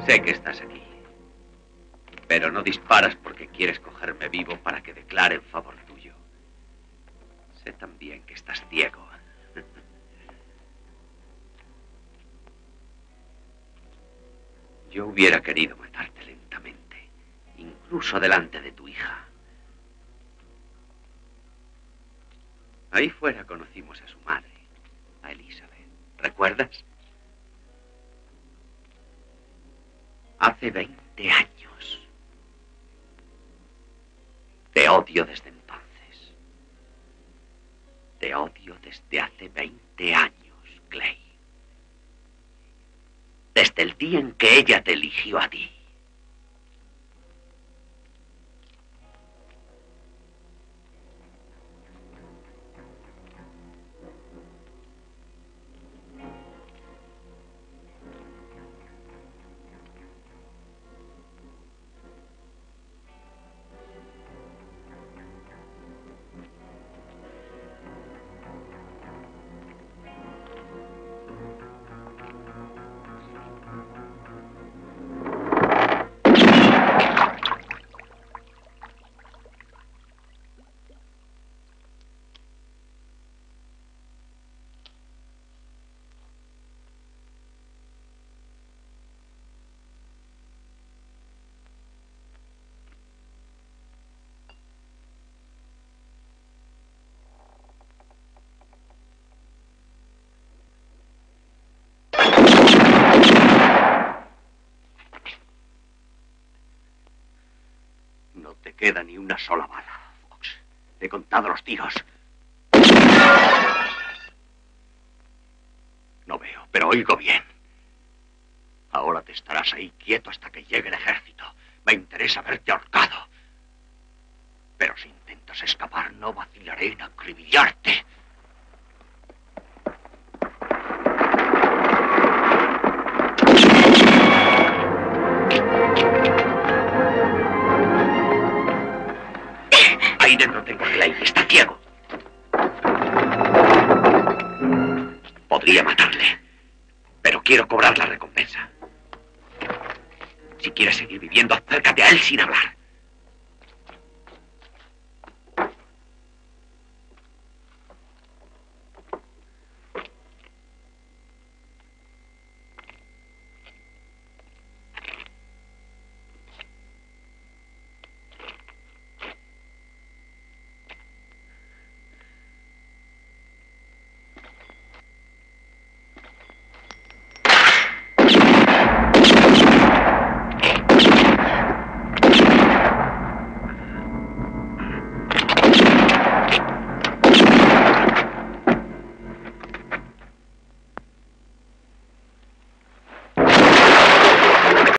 Sé que estás aquí. Pero no disparas porque quieres cogerme vivo para que declare en favor tuyo. Sé también que estás ciego. Yo hubiera querido matarte lentamente, incluso delante de tu hija. Ahí fuera conocimos a su madre, a Elizabeth. ¿Recuerdas? Hace 20 años. Te odio desde entonces. Te odio desde hace 20 años, Clay. Desde el día en que ella te eligió a ti. No te queda ni una sola bala, Fox. Te he contado los tiros. No veo, pero oigo bien. Ahora te estarás ahí quieto hasta que llegue el ejército. Me interesa verte ahorcado. Pero si intentas escapar, no vacilaré en acribillarte. Ahí dentro tengo a Clay. Está ciego. Podría matarle, pero quiero cobrar la recompensa. Si quieres seguir viviendo, acércate a él sin hablar.